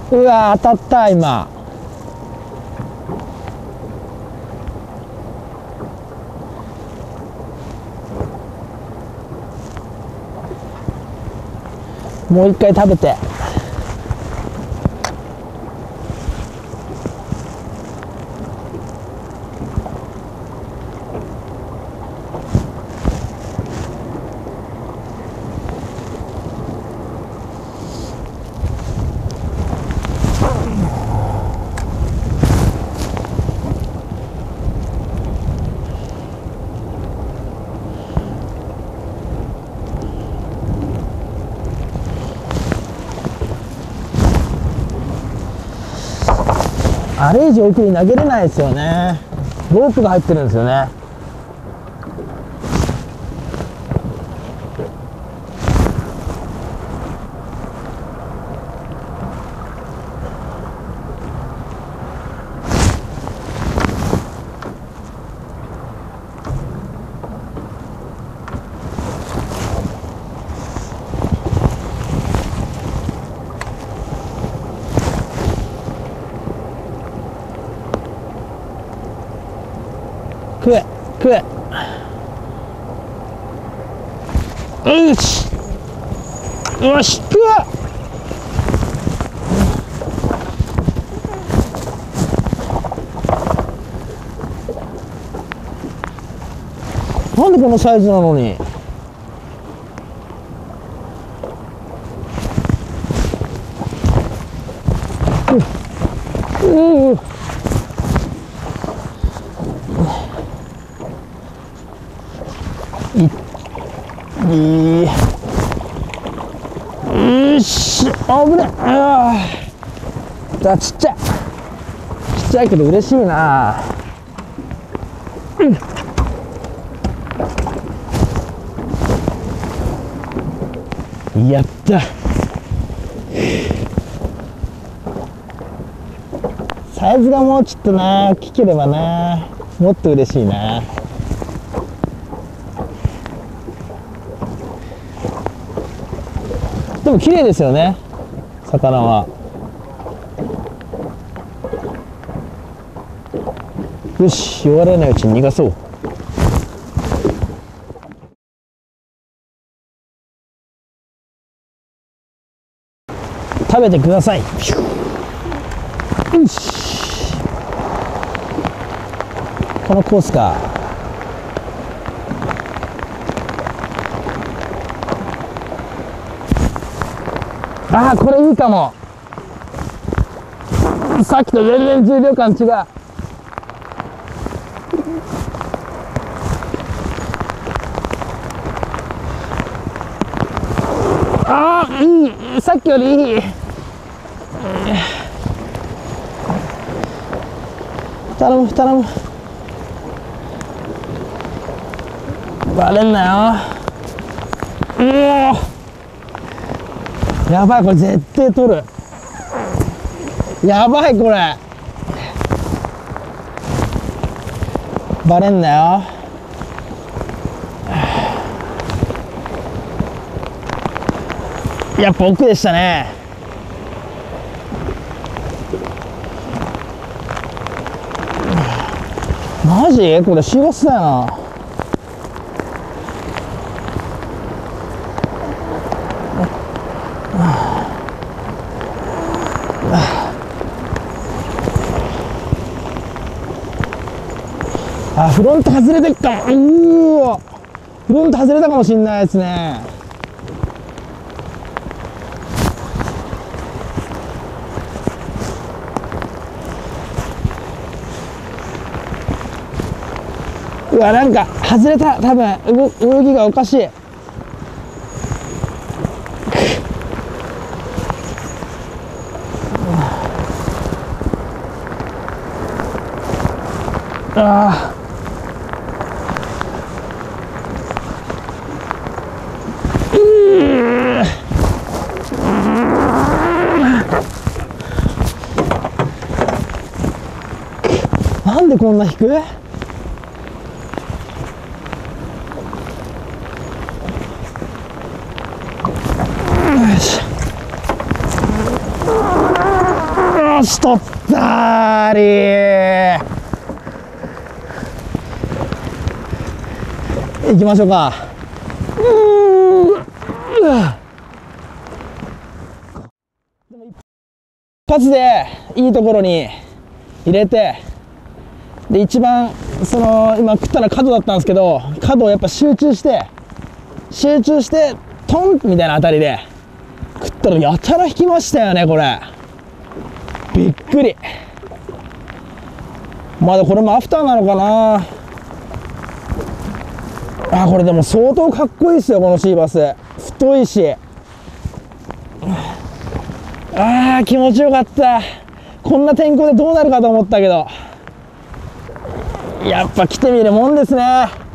うわ当たった今。もう一回食べて。あれ以上奥に投げれないですよね。ロープが入ってるんですよね。食え食え。よしよし食え。なんでこのサイズなのに。よし危ね。ちっちゃいちっちゃいけど嬉しいな。やった。サイズがもうちょっとな大きければなもっと嬉しいな。でも綺麗ですよね魚は。よし弱らないうちに逃がそう。食べてください。よしこのコースか。ああこれいいかも。さっきと全然重量感違う。ああいいさっきよりいい。頼む頼むバレんなよ。やばいこれ絶対取る。やばいこれバレんなよ。やっぱ奥でしたね。マジこれシーバスだよな。あ、フロント外れてっかも。フロント外れたかもしんないですね。うわなんか外れた。多分動きがおかしい。ああなんでこんな引く？よしよし、取ったー。行きましょうか。一発でいいところに入れて、で一番今食ったら角だったんですけど、角をやっぱ集中してトンみたいな当たりで食ったらやたら引きましたよね。これびっくり。まだこれもアフターなのかな。これでも相当かっこいいですよ、このシーバス。太いし、気持ちよかった。こんな天候でどうなるかと思ったけど、やっぱ来てみるもんですね。